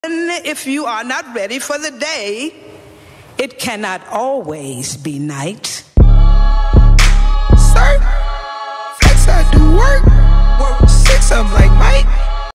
if you are not ready for the day, it cannot always be night.